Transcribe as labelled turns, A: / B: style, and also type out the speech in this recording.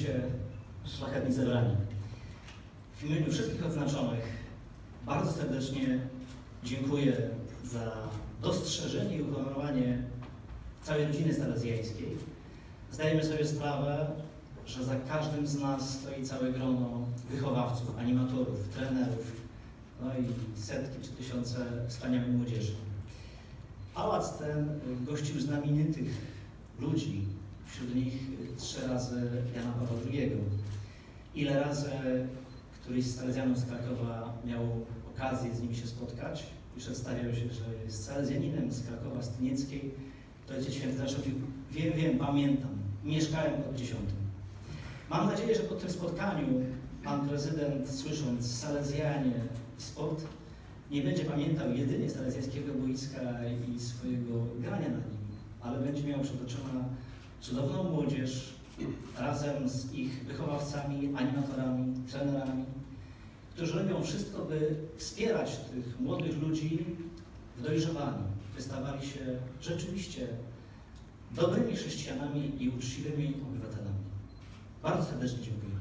A: Bądźcie szlachetni zebrani. W imieniu wszystkich odznaczonych bardzo serdecznie dziękuję za dostrzeżenie i uhonorowanie całej rodziny salezjańskiej. Zdajemy sobie sprawę, że za każdym z nas stoi całe grono wychowawców, animatorów, trenerów, no i setki czy tysiące wspaniałej młodzieży. Pałac ten gościł znamienitych ludzi, wśród nich 3 razy Jana Pawła II. Ile razy któryś z salezjanów z Krakowa miał okazję z nimi się spotkać i przedstawiał się, że jest salezjaninem z Krakowa, z Tynieckiej, to Ojciec Święty zawsze mówił: wiem, pamiętam, mieszkałem pod 10. Mam nadzieję, że po tym spotkaniu pan prezydent, słysząc salezjanie i sport, nie będzie pamiętał jedynie salezjańskiego boiska i swojego grania na nim, ale będzie miał przed oczyma cudowną młodzież razem z ich wychowawcami, animatorami, trenerami, którzy robią wszystko, by wspierać tych młodych ludzi w dojrzewaniu, by stawali się rzeczywiście dobrymi chrześcijanami i uczciwymi obywatelami. Bardzo serdecznie dziękuję.